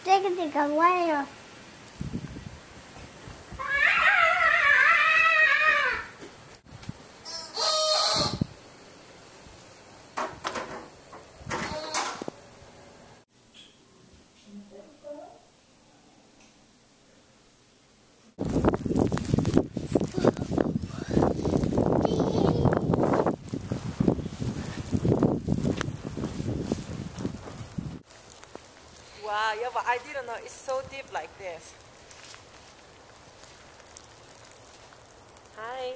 Take a layer. Wow, yeah, but I didn't know it's so deep like this. Hi.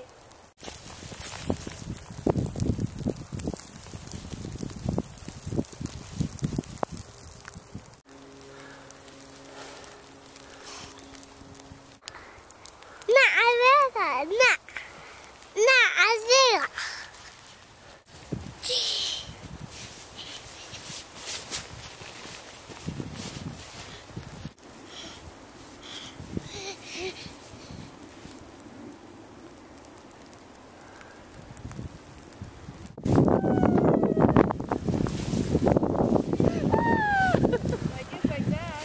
I guess like that.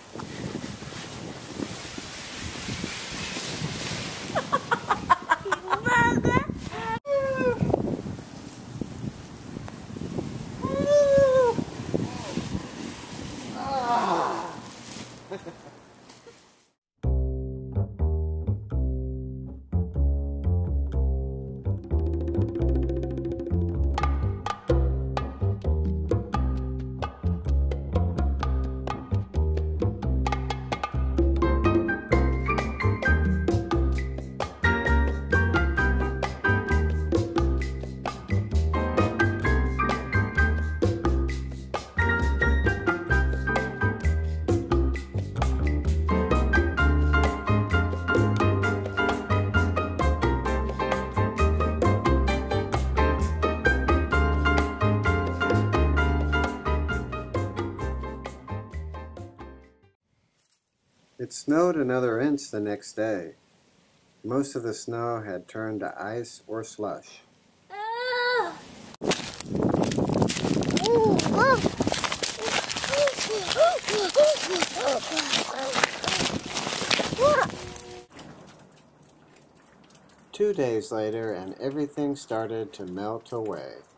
'It snowed another inch the next day. Most of the snow had turned to ice or slush. Two days later, and everything started to melt away.